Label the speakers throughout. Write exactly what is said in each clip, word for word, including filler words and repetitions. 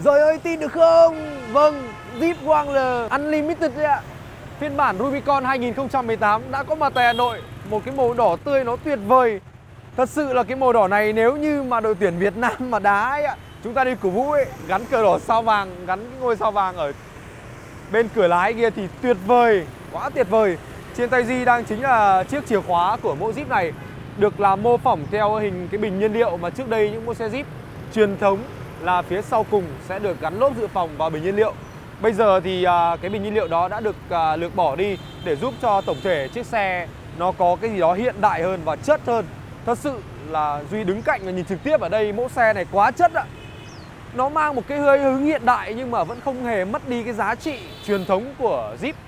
Speaker 1: Rồi ơi, tin được không? Vâng, Jeep Wrangler Unlimited đấy ạ. Phiên bản Rubicon hai nghìn không trăm mười tám đã có mặt tại Hà Nội. Một cái màu đỏ tươi nó tuyệt vời. Thật sự là cái màu đỏ này nếu như mà đội tuyển Việt Nam mà đá ấy ạ, chúng ta đi cổ vũ ấy, gắn cờ đỏ sao vàng, gắn cái ngôi sao vàng ở bên cửa lái kia thì tuyệt vời, quá tuyệt vời. Trên tay Di đang chính là chiếc chìa khóa của mẫu Jeep này, được làm mô phỏng theo hình cái bình nhiên liệu mà trước đây những mẫu xe Jeep truyền thống là phía sau cùng sẽ được gắn lốp dự phòng vào bình nhiên liệu. Bây giờ thì à, cái bình nhiên liệu đó đã được à, lược bỏ đi để giúp cho tổng thể chiếc xe nó có cái gì đó hiện đại hơn và chất hơn. Thật sự là Duy đứng cạnh và nhìn trực tiếp ở đây, mẫu xe này quá chất ạ. Nó mang một cái hơi hướng hiện đại nhưng mà vẫn không hề mất đi cái giá trị truyền thống của Jeep.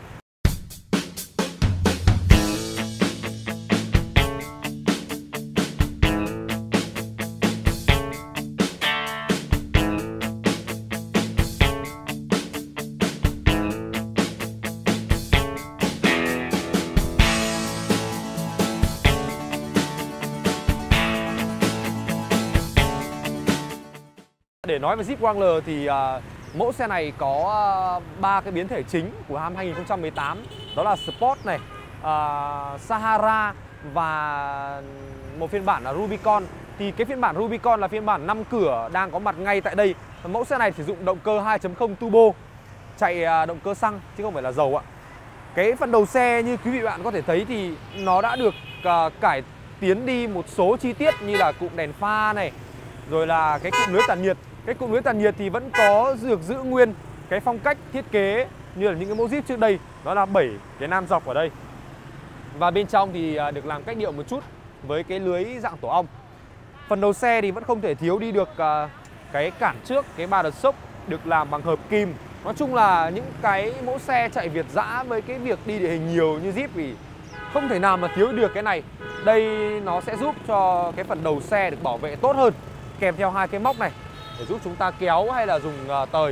Speaker 1: Để nói về Jeep Wrangler thì uh, mẫu xe này có ba uh, cái biến thể chính của năm hai nghìn không trăm mười tám. Đó là Sport này, uh, Sahara và một phiên bản là Rubicon. Thì cái phiên bản Rubicon là phiên bản năm cửa đang có mặt ngay tại đây. Mẫu xe này sử dụng động cơ hai chấm không turbo, chạy uh, động cơ xăng chứ không phải là dầu ạ. Cái phần đầu xe như quý vị bạn có thể thấy thì nó đã được uh, cải tiến đi một số chi tiết như là cụm đèn pha này, rồi là cái cụm lưới tản nhiệt. Cái cụm lưới tản nhiệt thì vẫn có được giữ nguyên cái phong cách thiết kế như là những cái mẫu Jeep trước đây, đó là bảy cái nam dọc ở đây. Và bên trong thì được làm cách điệu một chút với cái lưới dạng tổ ong. Phần đầu xe thì vẫn không thể thiếu đi được cái cản trước, cái ba đợt sốc được làm bằng hợp kim. Nói chung là những cái mẫu xe chạy Việt dã với cái việc đi địa hình nhiều như Jeep thì không thể nào mà thiếu được cái này. Đây nó sẽ giúp cho cái phần đầu xe được bảo vệ tốt hơn, kèm theo hai cái móc này để giúp chúng ta kéo hay là dùng uh, tời.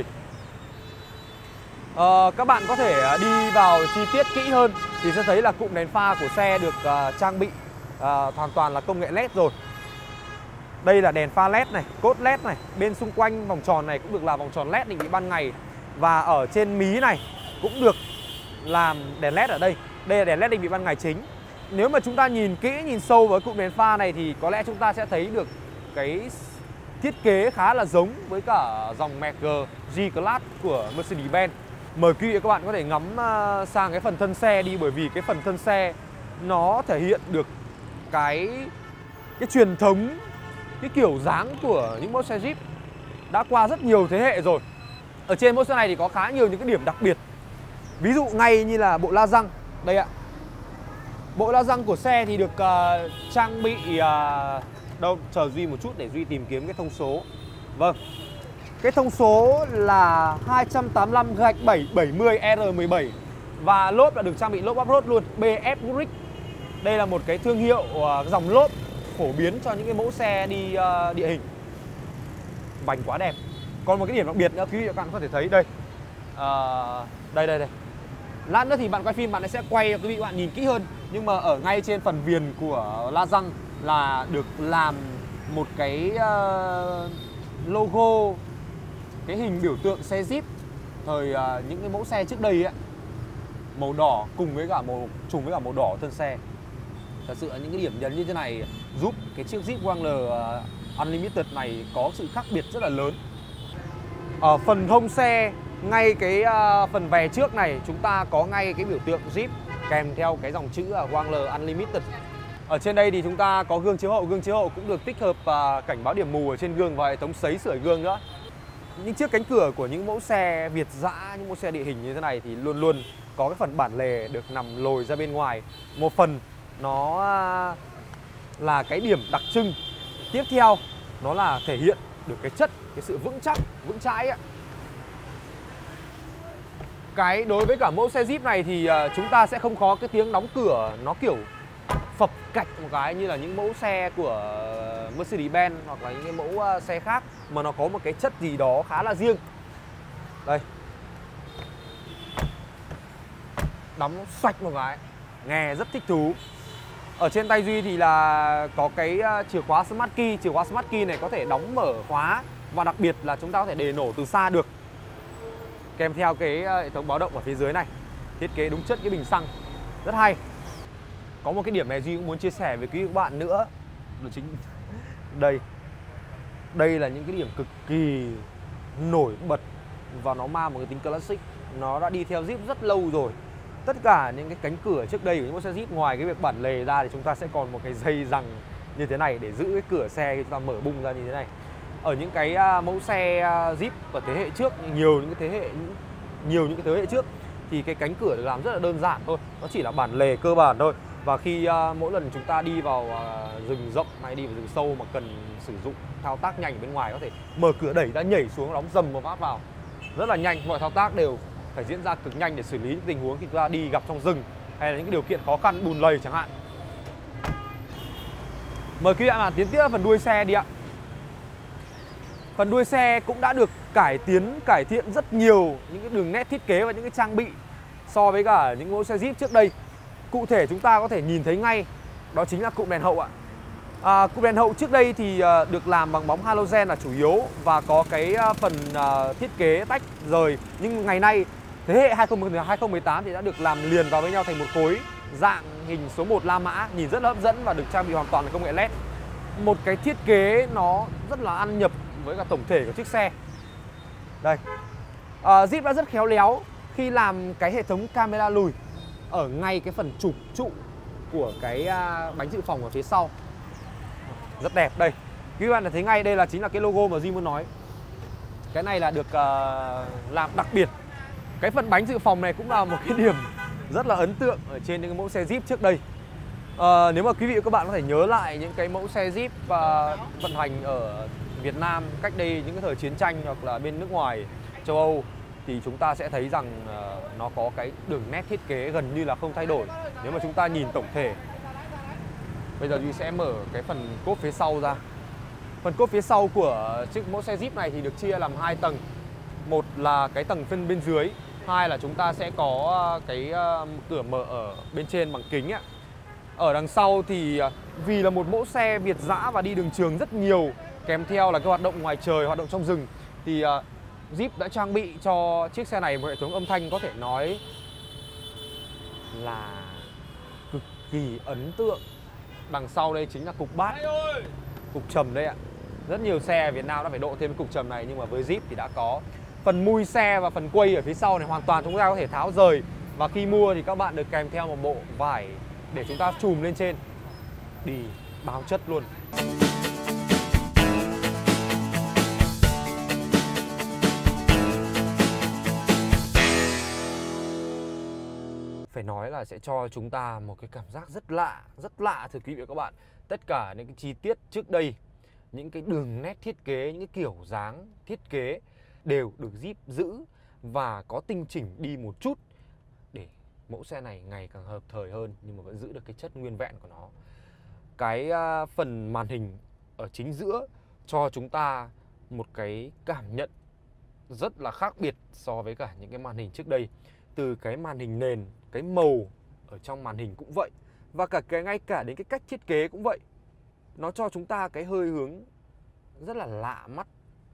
Speaker 1: uh, Các bạn có thể đi vào chi tiết kỹ hơn thì sẽ thấy là cụm đèn pha của xe được uh, trang bị uh, hoàn toàn là công nghệ led rồi. Đây là đèn pha led này, cốt led này. Bên xung quanh vòng tròn này cũng được làm vòng tròn led định vị ban ngày. Và ở trên mí này cũng được làm đèn led ở đây. Đây là đèn led định vị ban ngày chính. Nếu mà chúng ta nhìn kỹ, nhìn sâu với cụm đèn pha này thì có lẽ chúng ta sẽ thấy được cái thiết kế khá là giống với cả dòng Mag G-Class của Mercedes-Benz. Mời quý vị và các bạn có thể ngắm sang cái phần thân xe đi, bởi vì cái phần thân xe nó thể hiện được cái cái truyền thống, cái kiểu dáng của những mẫu xe Jeep đã qua rất nhiều thế hệ rồi. Ở trên mẫu xe này thì có khá nhiều những cái điểm đặc biệt. Ví dụ ngay như là bộ la răng. Đây ạ. Bộ la răng của xe thì được uh, trang bị uh, đâu, chờ Duy một chút để Duy tìm kiếm cái thông số. Vâng, cái thông số là hai trăm tám mươi lăm gạch bảy bảy mươi R mười bảy. Và lốp đã được trang bị lốp off-road luôn, bê ép Goodrich. Đây là một cái thương hiệu uh, dòng lốp phổ biến cho những cái mẫu xe đi uh, địa hình. Bánh quá đẹp. Còn một cái điểm đặc biệt nữa quý vị và các bạn có thể thấy đây. uh, Đây đây đây. Lát nữa thì bạn quay phim bạn sẽ quay cho quý vị và bạn nhìn kỹ hơn. Nhưng mà ở ngay trên phần viền của la răng là được làm một cái uh, logo, cái hình biểu tượng xe Jeep thời uh, những cái mẫu xe trước đây ấy, màu đỏ cùng với cả màu trùng với cả màu đỏ thân xe. Thật sự là những cái điểm nhấn như thế này giúp cái chiếc Jeep Wrangler uh, Unlimited này có sự khác biệt rất là lớn. Ở phần hông xe, ngay cái uh, phần vè trước này chúng ta có ngay cái biểu tượng Jeep kèm theo cái dòng chữ uh, Wrangler Unlimited. Ở trên đây thì chúng ta có gương chiếu hậu, gương chiếu hậu cũng được tích hợp uh, cảnh báo điểm mù ở trên gương và hệ thống sấy sưởi gương nữa. Những chiếc cánh cửa của những mẫu xe Việt dã, những mẫu xe địa hình như thế này thì luôn luôn có cái phần bản lề được nằm lồi ra bên ngoài. Một phần nó uh, là cái điểm đặc trưng. Tiếp theo nó là thể hiện được cái chất, cái sự vững chắc, vững chãi ấy. Cái đối với cả mẫu xe Jeep này thì uh, chúng ta sẽ không có cái tiếng đóng cửa nó kiểu phập cạch một cái như là những mẫu xe của Mercedes-Benz hoặc là những cái mẫu uh, xe khác, mà nó có một cái chất gì đó khá là riêng. Đây, đóng xoạch một cái, nghe rất thích thú. Ở trên tay Duy thì là có cái chìa khóa Smart Key. Chìa khóa Smart Key này có thể đóng mở khóa và đặc biệt là chúng ta có thể đề nổ từ xa được, kèm theo cái hệ thống báo động ở phía dưới này. Thiết kế đúng chất cái bình xăng, rất hay. Có một cái điểm này Duy cũng muốn chia sẻ với quý vị các bạn nữa, đó chính đây. Đây là những cái điểm cực kỳ nổi bật và nó mang một cái tính classic. Nó đã đi theo Jeep rất lâu rồi. Tất cả những cái cánh cửa trước đây của những mẫu xe Jeep, ngoài cái việc bản lề ra thì chúng ta sẽ còn một cái dây rằng như thế này để giữ cái cửa xe khi chúng ta mở bung ra như thế này. Ở những cái mẫu xe Jeep ở thế hệ trước, nhiều những cái thế hệ nhiều những cái thế hệ trước thì cái cánh cửa được làm rất là đơn giản thôi, nó chỉ là bản lề cơ bản thôi. Và khi uh, mỗi lần chúng ta đi vào uh, rừng rộng hay đi vào rừng sâu mà cần sử dụng thao tác nhanh ở bên ngoài, có thể mở cửa đẩy ra, nhảy xuống, đóng dầm một phát vào rất là nhanh. Mọi thao tác đều phải diễn ra cực nhanh để xử lý những tình huống khi chúng ta đi gặp trong rừng hay là những cái điều kiện khó khăn, bùn lầy chẳng hạn. Mời quý vị bạn tiến tiếp phần đuôi xe đi ạ. Phần đuôi xe cũng đã được cải tiến, cải thiện rất nhiều những cái đường nét thiết kế và những cái trang bị so với cả những mẫu xe Jeep trước đây. Cụ thể chúng ta có thể nhìn thấy ngay, đó chính là cụm đèn hậu ạ. À, cụm đèn hậu trước đây thì được làm bằng bóng halogen là chủ yếu và có cái phần thiết kế tách rời. Nhưng ngày nay thế hệ hai không một tám thì đã được làm liền vào với nhau thành một khối dạng hình số một La Mã, nhìn rất là hấp dẫn và được trang bị hoàn toàn là công nghệ led. Một cái thiết kế nó rất là ăn nhập với cả tổng thể của chiếc xe. Đây, à, Jeep đã rất khéo léo khi làm cái hệ thống camera lùi ở ngay cái phần trục trụ của cái bánh dự phòng ở phía sau. Rất đẹp. Đây, quý vị bạn thấy ngay đây là chính là cái logo mà Duy muốn nói. Cái này là được uh, làm đặc biệt. Cái phần bánh dự phòng này cũng là một cái điểm rất là ấn tượng ở trên những cái mẫu xe Jeep trước đây. uh, Nếu mà quý vị và các bạn có thể nhớ lại những cái mẫu xe Jeep uh, vận hành ở Việt Nam cách đây những cái thời chiến tranh hoặc là bên nước ngoài, châu Âu, thì chúng ta sẽ thấy rằng uh, nó có cái đường nét thiết kế gần như là không thay đổi. Nếu mà chúng ta nhìn tổng thể. Bây giờ Duy sẽ mở cái phần cốp phía sau ra. Phần cốp phía sau của chiếc mẫu xe Jeep này thì được chia làm hai tầng. Một là cái tầng phân bên dưới, hai là chúng ta sẽ có cái uh, cửa mở ở bên trên bằng kính ạ. Ở đằng sau thì uh, vì là một mẫu xe Việt dã và đi đường trường rất nhiều, kèm theo là cái hoạt động ngoài trời, hoạt động trong rừng, thì uh, Jeep đã trang bị cho chiếc xe này một hệ thống âm thanh có thể nói là cực kỳ ấn tượng. Đằng sau đây chính là cục bass, cục trầm đây ạ. Rất nhiều xe Việt Nam đã phải độ thêm cái cục trầm này, nhưng mà với Jeep thì đã có. Phần mui xe và phần quay ở phía sau này hoàn toàn chúng ta có thể tháo rời. Và khi mua thì các bạn được kèm theo một bộ vải để chúng ta trùm lên trên, đi báo chất luôn. Phải nói là sẽ cho chúng ta một cái cảm giác rất lạ, rất lạ thưa quý vị và các bạn. Tất cả những cái chi tiết trước đây, những cái đường nét thiết kế, những cái kiểu dáng thiết kế đều được Jeep giữ và có tinh chỉnh đi một chút để mẫu xe này ngày càng hợp thời hơn, nhưng mà vẫn giữ được cái chất nguyên vẹn của nó. Cái uh, phần màn hình ở chính giữa cho chúng ta một cái cảm nhận rất là khác biệt so với cả những cái màn hình trước đây. Từ cái màn hình nền, cái màu ở trong màn hình cũng vậy, và cả cái ngay cả đến cái cách thiết kế cũng vậy. Nó cho chúng ta cái hơi hướng rất là lạ mắt,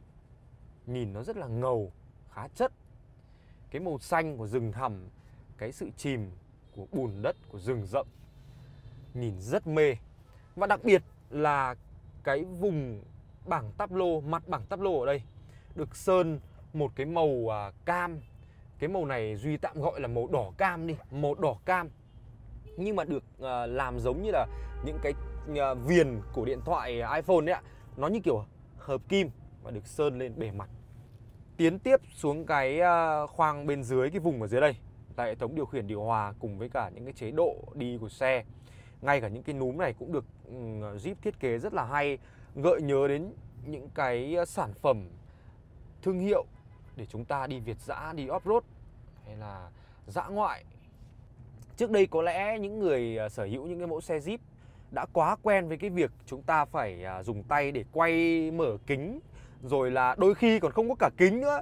Speaker 1: nhìn nó rất là ngầu, khá chất. Cái màu xanh của rừng thẳm, cái sự chìm của bùn đất của rừng rậm, nhìn rất mê. Và đặc biệt là cái vùng bảng táp lô, mặt bảng táp lô ở đây được sơn một cái màu à, cam. Cái màu này Duy tạm gọi là màu đỏ cam đi, màu đỏ cam. Nhưng mà được uh, làm giống như là những cái uh, viền của điện thoại iPhone đấy ạ. Nó như kiểu hợp kim và được sơn lên bề mặt. Tiến tiếp xuống cái uh, khoang bên dưới, cái vùng ở dưới đây, tại hệ thống điều khiển điều hòa cùng với cả những cái chế độ đi của xe. Ngay cả những cái núm này cũng được um, Jeep thiết kế rất là hay, gợi nhớ đến những cái uh, sản phẩm thương hiệu để chúng ta đi Việt dã, đi off-road hay là dã ngoại. Trước đây có lẽ những người sở hữu những cái mẫu xe Jeep đã quá quen với cái việc chúng ta phải dùng tay để quay mở kính, rồi là đôi khi còn không có cả kính nữa,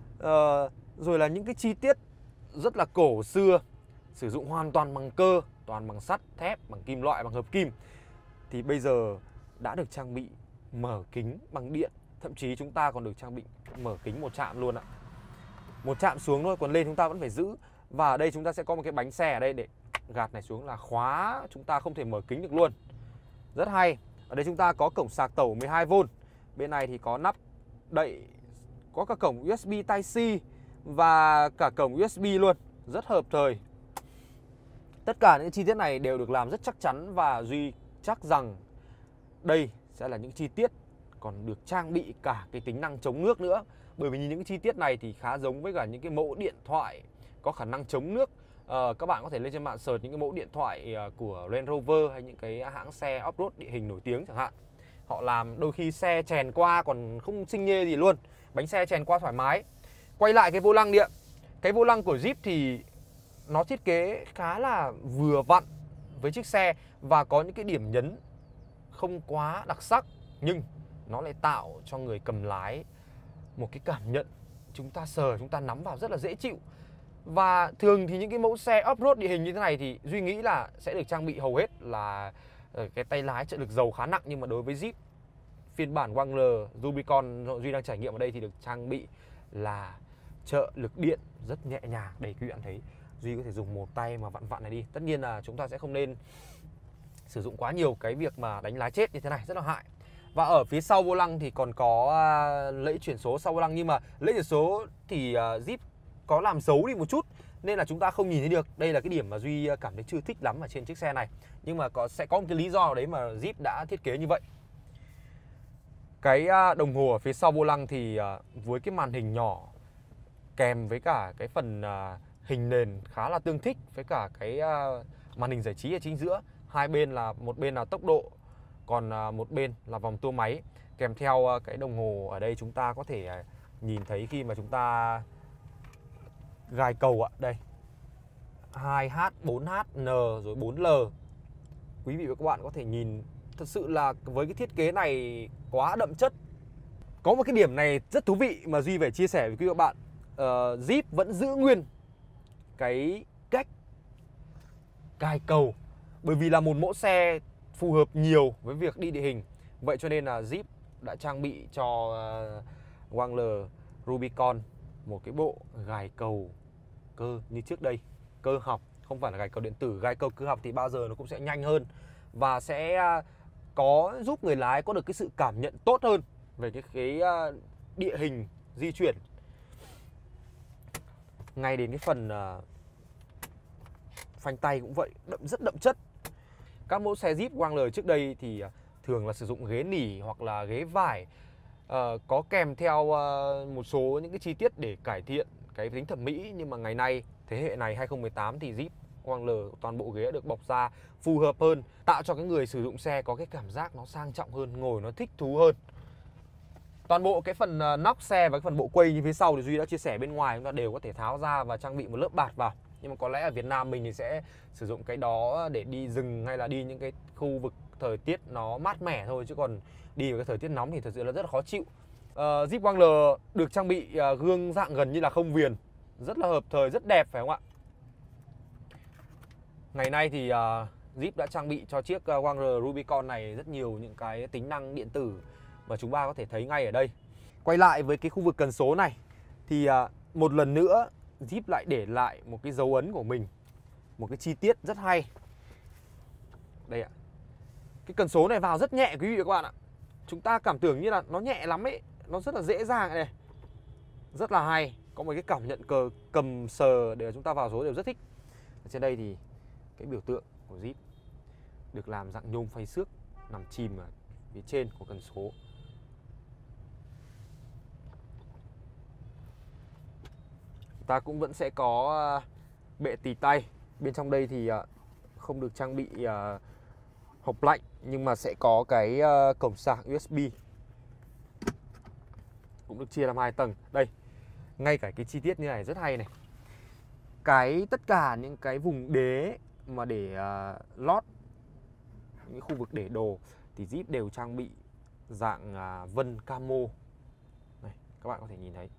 Speaker 1: ờ, rồi là những cái chi tiết rất là cổ xưa, sử dụng hoàn toàn bằng cơ, toàn bằng sắt, thép, bằng kim loại, bằng hợp kim. Thì bây giờ đã được trang bị mở kính bằng điện Thậm chí chúng ta còn được trang bị mở kính một chạm luôn ạ. Một chạm xuống thôi, còn lên chúng ta vẫn phải giữ. Và ở đây chúng ta sẽ có một cái bánh xe ở đây để gạt này xuống là khóa, chúng ta không thể mở kính được luôn. Rất hay. Ở đây chúng ta có cổng sạc tẩu mười hai vôn. Bên này thì có nắp đậy, có cả cổng u ét bê Type-C và cả cổng u ét bê luôn. Rất hợp thời. Tất cả những chi tiết này đều được làm rất chắc chắn và Duy chắc rằng đây sẽ là những chi tiết còn được trang bị cả cái tính năng chống nước nữa. Bởi vì những chi tiết này thì khá giống với cả những cái mẫu điện thoại có khả năng chống nước. À, các bạn có thể lên trên mạng search những cái mẫu điện thoại của Range Rover hay những cái hãng xe off-road địa hình nổi tiếng chẳng hạn. Họ làm đôi khi xe chèn qua còn không xinh nhê gì luôn. Bánh xe chèn qua thoải mái. Quay lại cái vô lăng đi ạ. Cái vô lăng của Jeep thì nó thiết kế khá là vừa vặn với chiếc xe và có những cái điểm nhấn không quá đặc sắc, nhưng nó lại tạo cho người cầm lái một cái cảm nhận chúng ta sờ, chúng ta nắm vào rất là dễ chịu. Và thường thì những cái mẫu xe off-road địa hình như thế này thì Duy nghĩ là sẽ được trang bị hầu hết là cái tay lái trợ lực dầu khá nặng. Nhưng mà đối với Jeep phiên bản Wrangler Rubicon Duy đang trải nghiệm ở đây thì được trang bị là trợ lực điện rất nhẹ nhàng. Đây quý bạn thấy Duy có thể dùng một tay mà vặn vặn này đi. Tất nhiên là chúng ta sẽ không nên sử dụng quá nhiều cái việc mà đánh lái chết như thế này, rất là hại. Và ở phía sau vô lăng thì còn có uh, lẫy chuyển số sau vô lăng. Nhưng mà lẫy chuyển số thì uh, Jeep có làm xấu đi một chút nên là chúng ta không nhìn thấy được. Đây là cái điểm mà Duy cảm thấy chưa thích lắm ở trên chiếc xe này. Nhưng mà có sẽ có một cái lý do đấy mà Jeep đã thiết kế như vậy. Cái uh, đồng hồ ở phía sau vô lăng thì uh, với cái màn hình nhỏ kèm với cả cái phần uh, hình nền khá là tương thích với cả cái uh, màn hình giải trí ở chính giữa. Hai bên là một bên là tốc độ, còn uh, một bên là vòng tua máy. Kèm theo uh, cái đồng hồ ở đây chúng ta có thể uh, nhìn thấy khi mà chúng ta gài cầu ạ. Đây hai H, bốn H, N rồi bốn L. Quý vị và các bạn có thể nhìn, thật sự là với cái thiết kế này quá đậm chất. Có một cái điểm này rất thú vị mà Duy phải chia sẻ với quý vị và các bạn. uh, Jeep vẫn giữ nguyên cái cách cài cầu, bởi vì là một mẫu xe phù hợp nhiều với việc đi địa hình. Vậy cho nên là Jeep đã trang bị cho uh, Wrangler Rubicon một cái bộ gài cầu cơ như trước đây, cơ học, không phải là gài cầu điện tử. Gài cầu cơ học thì bao giờ nó cũng sẽ nhanh hơn và sẽ uh, có giúp người lái có được cái sự cảm nhận tốt hơn về cái, cái uh, địa hình di chuyển. Ngay đến cái phần uh, phanh tay cũng vậy, đậm rất đậm chất. Các mẫu xe Jeep Wrangler trước đây thì uh, thường là sử dụng ghế nỉ hoặc là ghế vải, uh, có kèm theo uh, một số những cái chi tiết để cải thiện cái tính thẩm mỹ. Nhưng mà ngày nay thế hệ này hai không một tám thì Jeep Wrangler toàn bộ ghế đã được bọc da phù hợp hơn, tạo cho cái người sử dụng xe có cái cảm giác nó sang trọng hơn, ngồi nó thích thú hơn. Toàn bộ cái phần nóc xe và cái phần bộ quay như phía sau thì Duy đã chia sẻ bên ngoài chúng ta đều có thể tháo ra và trang bị một lớp bạt vào. Nhưng mà có lẽ ở Việt Nam mình thì sẽ sử dụng cái đó để đi rừng hay là đi những cái khu vực thời tiết nó mát mẻ thôi, chứ còn đi vào cái thời tiết nóng thì thật sự là rất là khó chịu. uh, Jeep Wrangler được trang bị uh, gương dạng gần như là không viền, rất là hợp thời, rất đẹp phải không ạ? Ngày nay thì uh, Jeep đã trang bị cho chiếc uh, Wrangler Rubicon này rất nhiều những cái tính năng điện tử mà chúng ta có thể thấy ngay ở đây. Quay lại với cái khu vực cần số này thì uh, một lần nữa Jeep lại để lại một cái dấu ấn của mình, một cái chi tiết rất hay. Đây ạ. Cái cần số này vào rất nhẹ quý vị và các bạn ạ. Chúng ta cảm tưởng như là nó nhẹ lắm ấy, nó rất là dễ dàng này. Rất là hay, có một cái cảm nhận cờ cầm sờ để chúng ta vào số đều rất thích. Ở trên đây thì cái biểu tượng của Jeep được làm dạng nhôm phay xước nằm chìm ở phía trên của cần số. Ta cũng vẫn sẽ có bệ tì tay. Bên trong đây thì không được trang bị hộp lạnh, nhưng mà sẽ có cái cổng sạc u ét bê. Cũng được chia làm hai tầng. Đây, ngay cả cái chi tiết như này rất hay này. Cái tất cả những cái vùng đế mà để uh, lót những khu vực để đồ thì Jeep đều trang bị dạng uh, vân camo. Này, các bạn có thể nhìn thấy.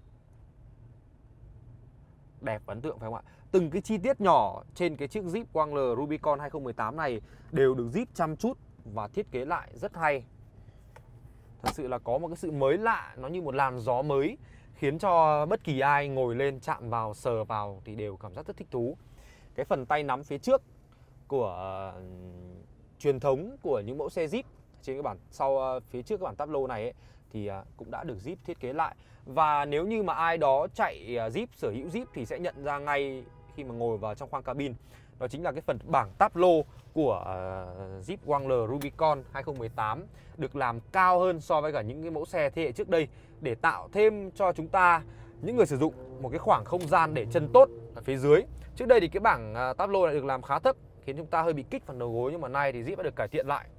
Speaker 1: Đẹp ấn tượng phải không ạ? Từng cái chi tiết nhỏ trên cái chiếc Jeep Wrangler Rubicon hai không một tám này đều được Jeep chăm chút và thiết kế lại rất hay. Thật sự là có một cái sự mới lạ, nó như một làn gió mới, khiến cho bất kỳ ai ngồi lên chạm vào, sờ vào thì đều cảm giác rất thích thú. Cái phần tay nắm phía trước của uh, truyền thống của những mẫu xe Jeep trên cái bản sau uh, phía trước cái bản táp lô này ấy, thì uh, cũng đã được Jeep thiết kế lại. Và nếu như mà ai đó chạy uh, Jeep, sở hữu Jeep thì sẽ nhận ra ngay khi mà ngồi vào trong khoang cabin. Đó chính là cái phần bảng táp lô của uh, Jeep Wrangler Rubicon hai không một tám được làm cao hơn so với cả những cái mẫu xe thế hệ trước đây, để tạo thêm cho chúng ta, những người sử dụng, một cái khoảng không gian để chân tốt ở phía dưới. Trước đây thì cái bảng uh, táp lô này được làm khá thấp, khiến chúng ta hơi bị kích phần đầu gối, nhưng mà nay thì Jeep đã được cải thiện lại.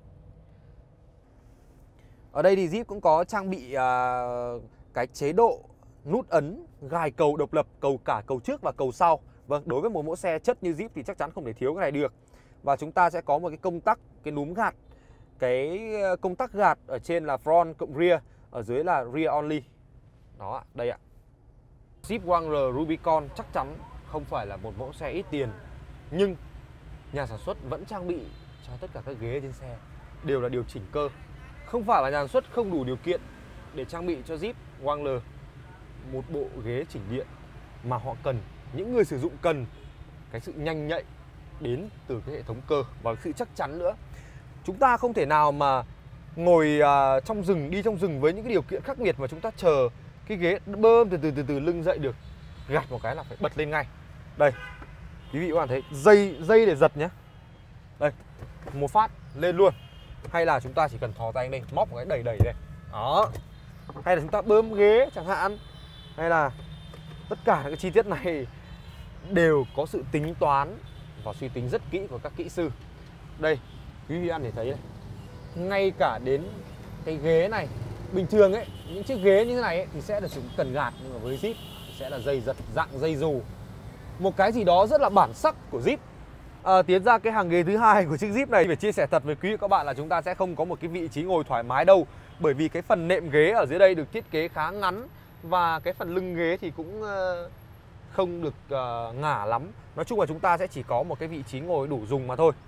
Speaker 1: Ở đây thì Jeep cũng có trang bị uh, cái chế độ nút ấn gài cầu độc lập, cầu cả cầu trước và cầu sau. Vâng, đối với một mẫu xe chất như Jeep thì chắc chắn không thể thiếu cái này được. Và chúng ta sẽ có một cái công tắc, cái núm gạt, cái công tắc gạt ở trên là front cộng rear, ở dưới là rear only. Đó, đây ạ. Jeep Wrangler Rubicon chắc chắn không phải là một mẫu xe ít tiền, nhưng nhà sản xuất vẫn trang bị cho tất cả các ghế trên xe đều là điều chỉnh cơ. Không phải là nhà sản xuất không đủ điều kiện để trang bị cho Jeep Wrangler một bộ ghế chỉnh điện, mà họ cần, những người sử dụng cần cái sự nhanh nhạy đến từ cái hệ thống cơ và sự chắc chắn nữa. Chúng ta không thể nào mà ngồi uh, trong rừng, đi trong rừng với những cái điều kiện khắc nghiệt mà chúng ta chờ cái ghế bơm từ từ từ từ lưng dậy được. Gạt một cái là phải bật lên ngay. Đây, quý vị các bạn thấy dây dây để giật nhé. Đây, một phát lên luôn. Hay là chúng ta chỉ cần thò tay lên, móc một cái đẩy đẩy đây. Đó. Hay là chúng ta bơm ghế chẳng hạn. Hay là tất cả các chi tiết này đều có sự tính toán và suy tính rất kỹ của các kỹ sư. Đây, quý vị ăn để thấy đây. Ngay cả đến cái ghế này, bình thường ấy, những chiếc ghế như thế này ấy, thì sẽ được sử dụng cần gạt, nhưng mà với Jeep thì sẽ là dây giật, dạng dây dù. Một cái gì đó rất là bản sắc của Jeep. À, tiến ra cái hàng ghế thứ hai của chiếc Jeep này, phải chia sẻ thật với quý vị các bạn là chúng ta sẽ không có một cái vị trí ngồi thoải mái đâu, bởi vì cái phần nệm ghế ở dưới đây được thiết kế khá ngắn, và cái phần lưng ghế thì cũng uh, không được uh, ngả lắm. Nói chung là chúng ta sẽ chỉ có một cái vị trí ngồi đủ dùng mà thôi.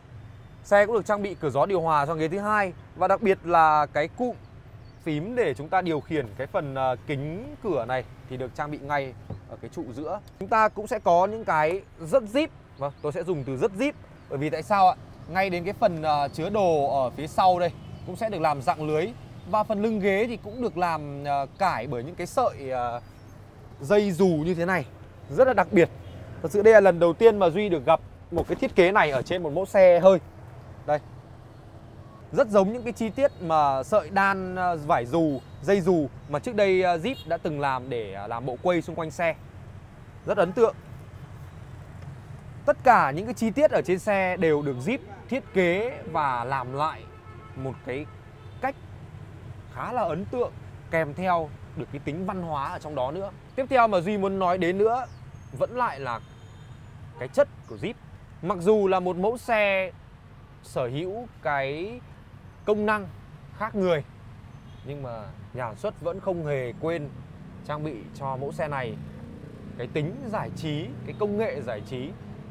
Speaker 1: Xe cũng được trang bị cửa gió điều hòa cho ghế thứ hai, và đặc biệt là cái cụm phím để chúng ta điều khiển cái phần uh, kính cửa này thì được trang bị ngay ở cái trụ giữa. Chúng ta cũng sẽ có những cái rất Jeep. Vâng, tôi sẽ dùng từ rất Jeep. Bởi vì tại sao ạ? Ngay đến cái phần uh, chứa đồ ở phía sau đây cũng sẽ được làm dạng lưới. Và phần lưng ghế thì cũng được làm uh, cải bởi những cái sợi uh, dây dù như thế này, rất là đặc biệt. Thật sự đây là lần đầu tiên mà Duy được gặp một cái thiết kế này ở trên một mẫu xe hơi. Đây, rất giống những cái chi tiết mà sợi đan uh, vải dù, dây dù mà trước đây uh, Jeep đã từng làm để uh, làm bộ quây xung quanh xe. Rất ấn tượng. Tất cả những cái chi tiết ở trên xe đều được Jeep thiết kế và làm lại một cái cách khá là ấn tượng, kèm theo được cái tính văn hóa ở trong đó nữa. Tiếp theo mà Duy muốn nói đến nữa vẫn lại là cái chất của Jeep. Mặc dù là một mẫu xe sở hữu cái công năng khác người, nhưng mà nhà sản xuất vẫn không hề quên trang bị cho mẫu xe này cái tính giải trí, cái công nghệ giải trí.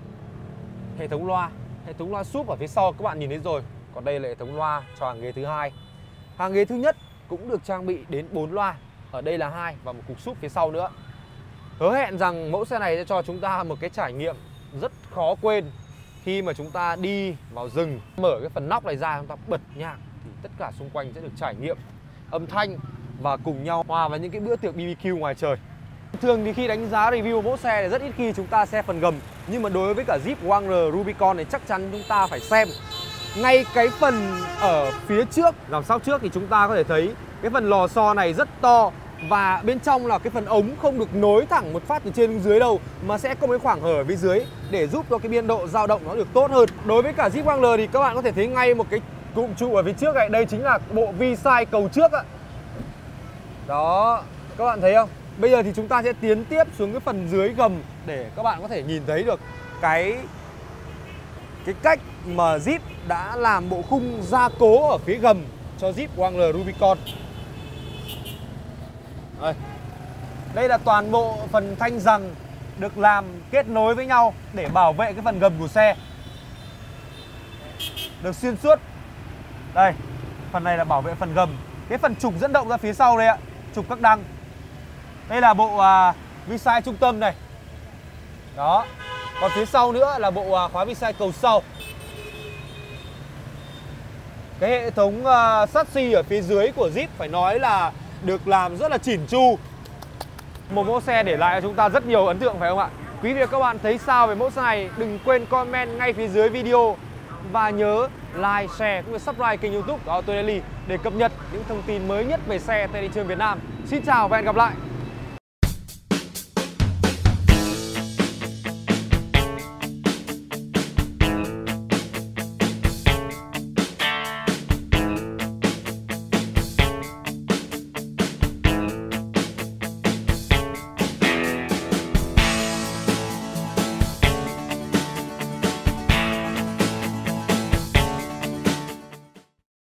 Speaker 1: Hệ thống loa, hệ thống loa súp ở phía sau các bạn nhìn thấy rồi. Còn đây là hệ thống loa cho hàng ghế thứ hai. Hàng ghế thứ nhất cũng được trang bị đến bốn loa. Ở đây là hai và một cục súp phía sau nữa. Hứa hẹn rằng mẫu xe này sẽ cho chúng ta một cái trải nghiệm rất khó quên khi mà chúng ta đi vào rừng, mở cái phần nóc này ra, chúng ta bật nhạc thì tất cả xung quanh sẽ được trải nghiệm âm thanh và cùng nhau hòa vào những cái bữa tiệc bê bê kiu ngoài trời. Thường thì khi đánh giá review mẫu xe thì rất ít khi chúng ta xem phần gầm, nhưng mà đối với cả Jeep Wrangler Rubicon này chắc chắn chúng ta phải xem. Ngay cái phần ở phía trước, dòng sau trước thì chúng ta có thể thấy cái phần lò xo này rất to, và bên trong là cái phần ống không được nối thẳng một phát từ trên đến dưới đâu, mà sẽ có một khoảng hở ở phía dưới để giúp cho cái biên độ dao động nó được tốt hơn. Đối với cả Jeep Wrangler thì các bạn có thể thấy ngay một cái cụm trụ ở phía trước này, đây chính là bộ V-side cầu trước ạ. Đó, các bạn thấy không? Bây giờ thì chúng ta sẽ tiến tiếp xuống cái phần dưới gầm để các bạn có thể nhìn thấy được cái cái cách mà Jeep đã làm bộ khung gia cố ở phía gầm cho Jeep Wrangler Rubicon. Đây. Đây là toàn bộ phần thanh giằng được làm kết nối với nhau để bảo vệ cái phần gầm của xe, được xuyên suốt. Đây, phần này là bảo vệ phần gầm. cái phần trục dẫn động ra phía sau đây ạ, trục các đăng. Đây là bộ uh, vi sai trung tâm này. Đó. Còn phía sau nữa là bộ uh, khóa vi sai cầu sau. Cái hệ thống uh, chassis ở phía dưới của Jeep phải nói là được làm rất là chỉn chu. Một mẫu xe để lại cho chúng ta rất nhiều ấn tượng phải không ạ? Quý vị và các bạn thấy sao về mẫu xe này? Đừng quên comment ngay phía dưới video. Và nhớ like, share cũng như subscribe kênh YouTube của Auto Daily để cập nhật những thông tin mới nhất về xe tại thị trường Việt Nam. Xin chào và hẹn gặp lại!